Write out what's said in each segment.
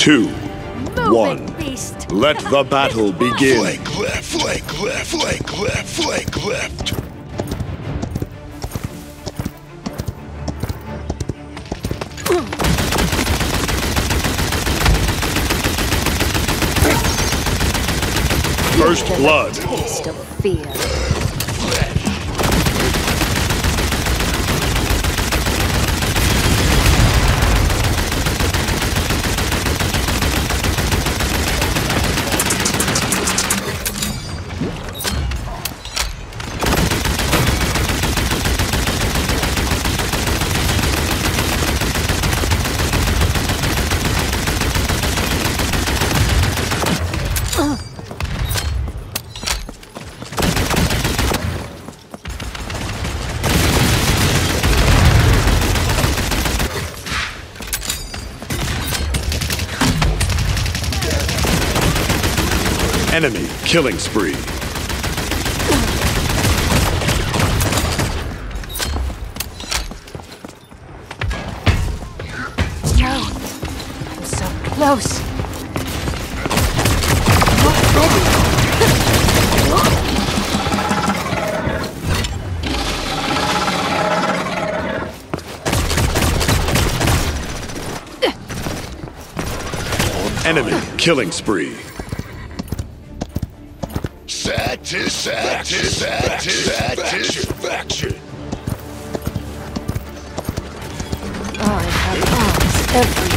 2, Move 1. it, beast. Let the battle begin. Flank left, flank left, flank left, flank left. First blood. Taste of fear. Enemy killing spree. No, I'm so close. Not ready. Enemy killing spree. Satisfaction. I have eyes everywhere.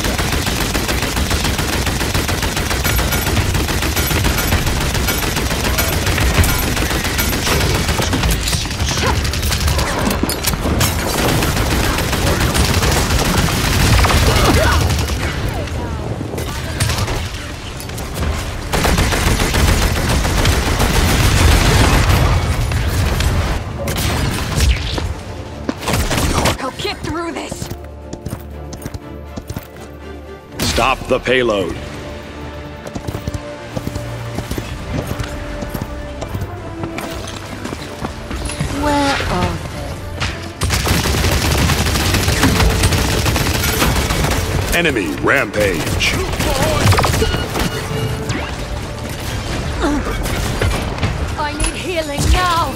Stop the payload. Where are they? Enemy rampage. I need healing now.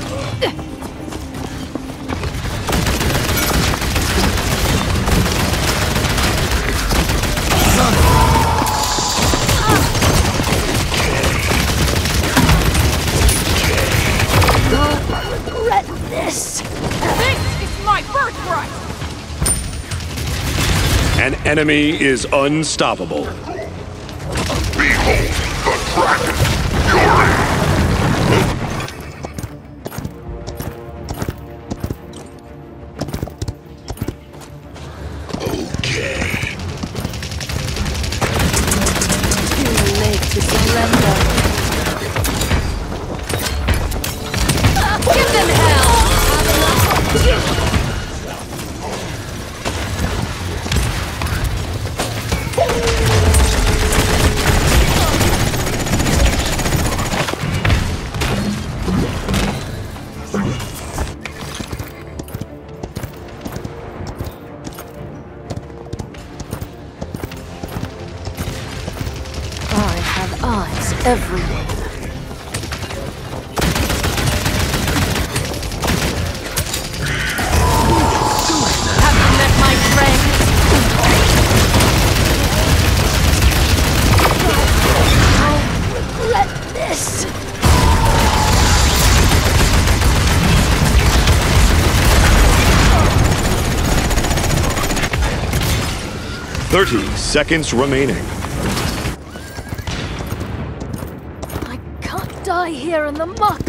This is my birthright! An enemy is unstoppable. Behold the Kraken fury. Okay. Too late to surrender. Give them hell! I have eyes everywhere. Have you met my friend? I'll regret this. Thirty seconds remaining. I can't die here in the muck.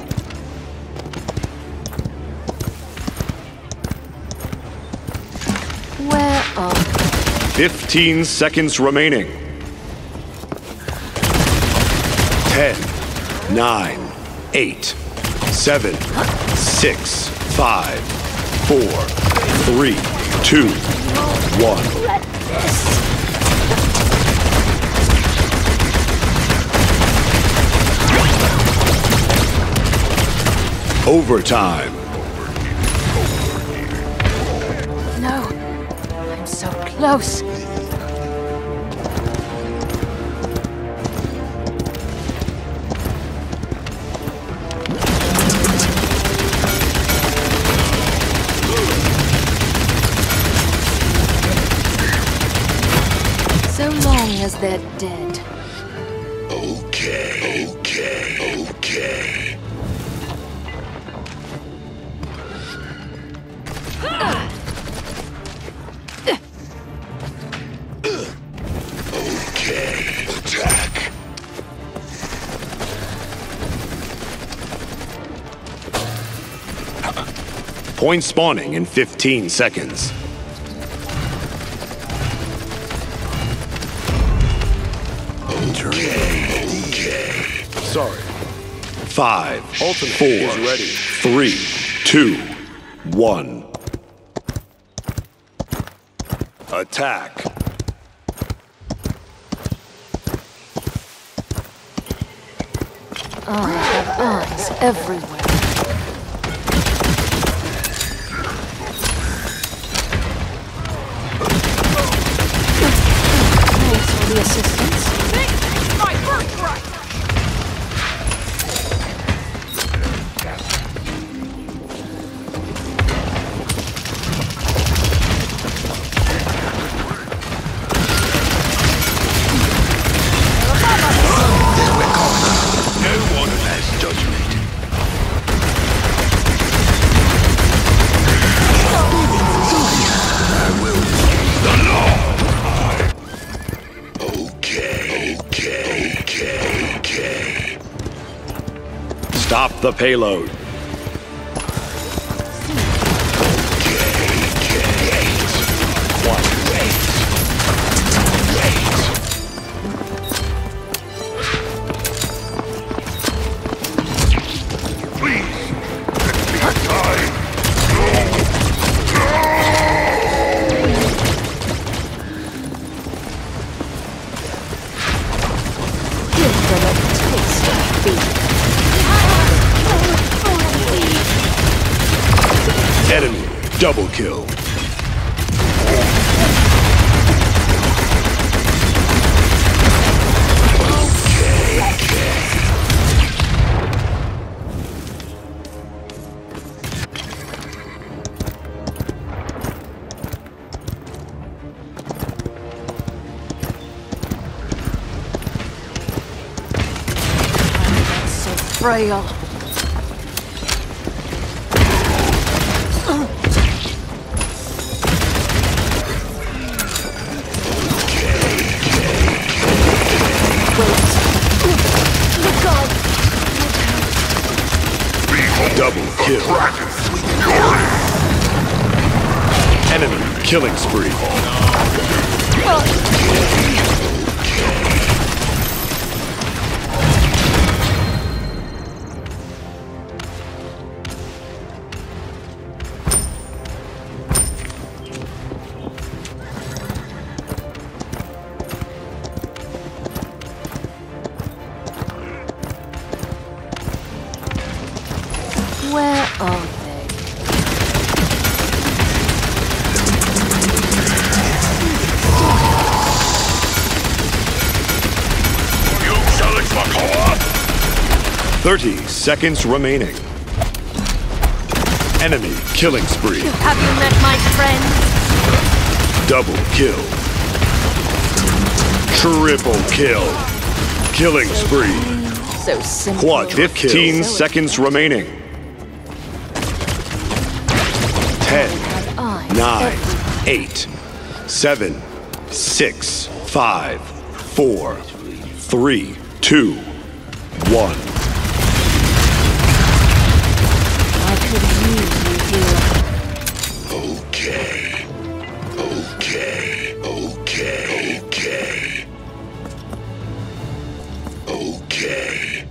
Where are they? 15 seconds remaining. 10, 9, 8, 7, 6, 5, 4, 3, 2, 1. Regret this. Overtime. No, I'm so close. So long as they're dead. Okay. Okay, attack. Point spawning in 15 seconds. Okay. Sorry. 5, Ultimate 4, is ready. 3, 2, 1. Attack. I have eyes everywhere. Thanks for the assistance. My birthright! No one has judgment. I will the law. Okay. Stop the payload. Give them a taste of beef. Enemy double kill. So frail. Look out! Double kill. Enemy killing spree. Where are they? You challenge my power? 30 seconds remaining. Enemy killing spree. Have you met my friend? Double kill. Triple kill. Killing spree. So simple. Quad 15 So seconds remaining. 10, eyes 9, 8, 7, 6, 5, 4, 3, 2, 1. I could use you here. Okay.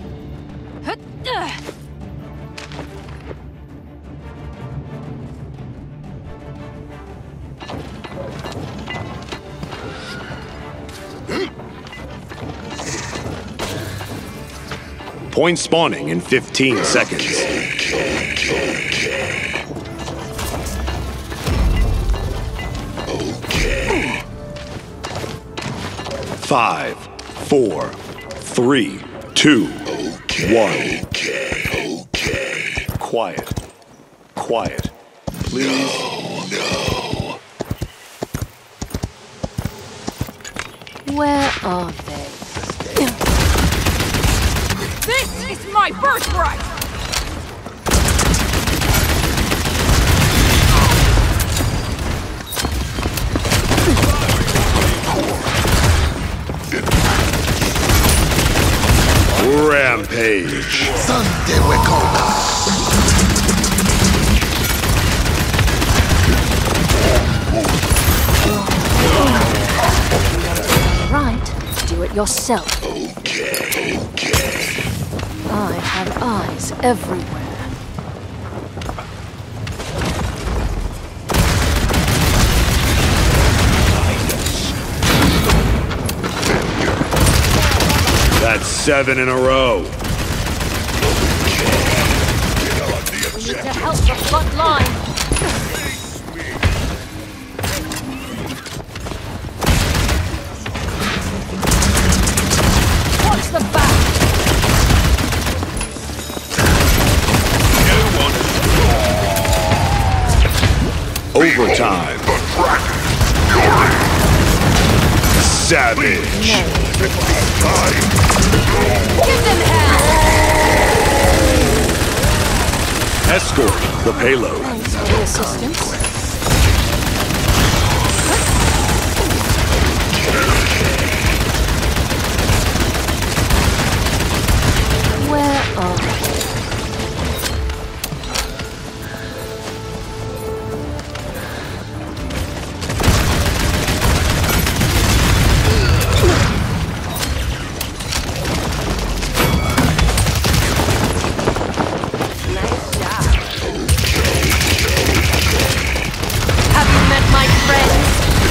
Point spawning in 15 seconds. Okay. 5, 4, 3, 2, 1. Okay. Quiet. Quiet. Please. No. Where are they? This is my birthright! Rampage. Sunday Wakona. Right, do it yourself. Okay. I have eyes everywhere. That's 7 in a row. We need to help the front line. Watch the back. Overtime. Savage. Give them hell. Escort the payload. Thanks for the assistance. Where are they? Have you met my friends?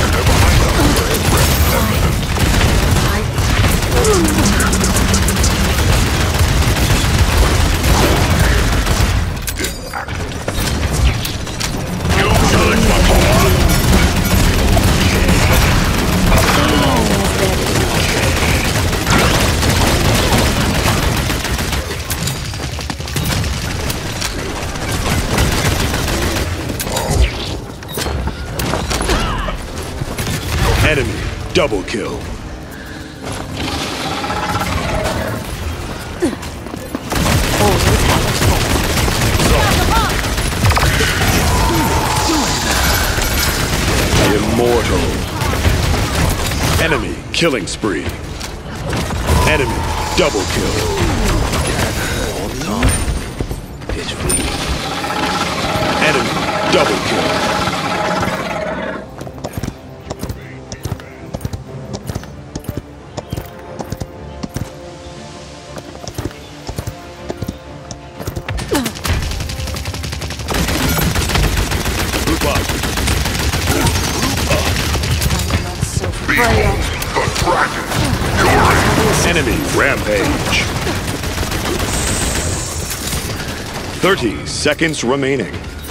Enemy double kill. Immortal. Enemy killing spree. Enemy double kill. Enemy double kill. Enemy rampage. 30 seconds remaining.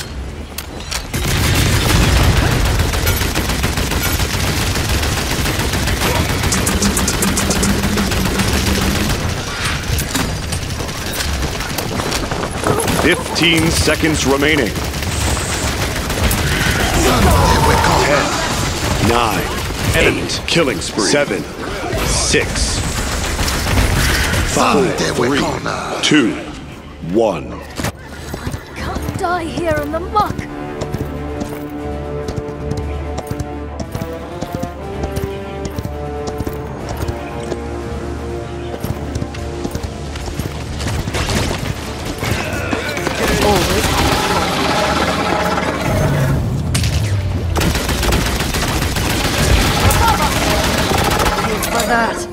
Fifteen seconds remaining. 10, 9, 8, killing spree. 7, 6, 5, 3, 2, 1. Can't die here in the muck. For that.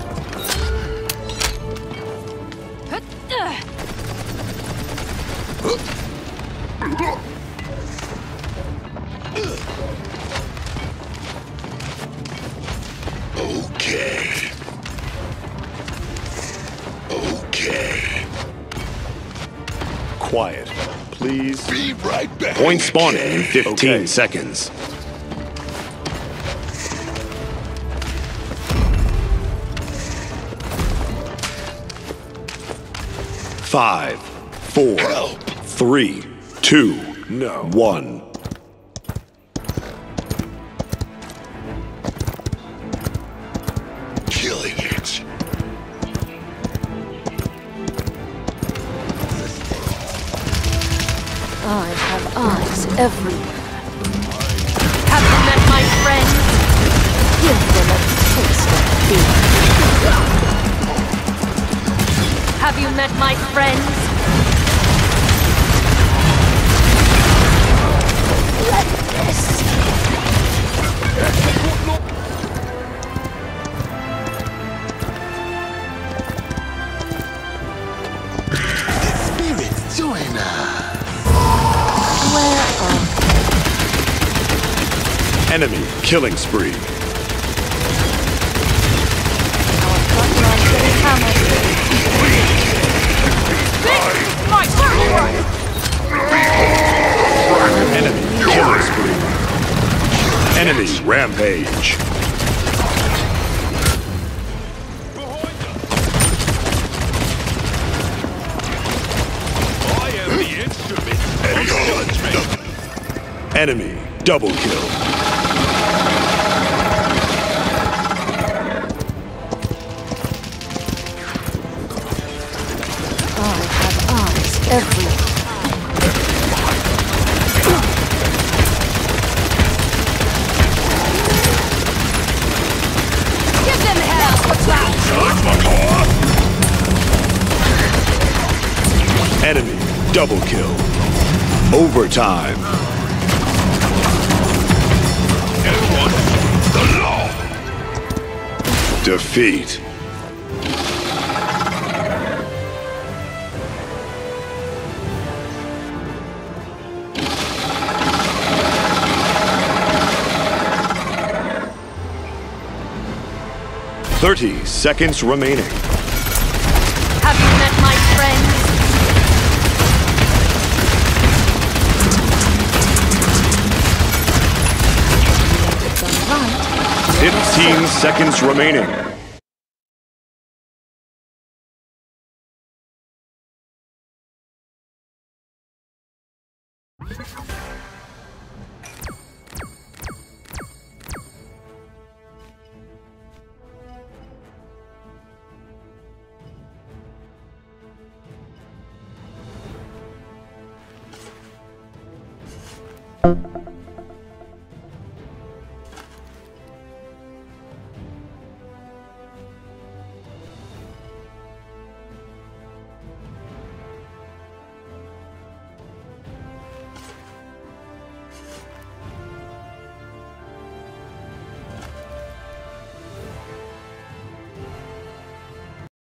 Okay. Quiet, please. Be right back. Point spawning in 15 seconds. Five, 4, 3, 2, 1. everywhere. Have you met my friends? Give them a taste of fear. Have you met my friends? Let this. Spirits join us. Where are Enemy killing spree. our frontline getting hammered? This is my birthright! Enemy killing spree. Enemy rampage. I am the instrument of judgment. Enemy double kill. I have eyes everywhere. Give them hell! What's that? Enemy double kill. Overtime. Defeat. "30 seconds remaining. Have you met my friends? If it's done right, 15 seconds remaining.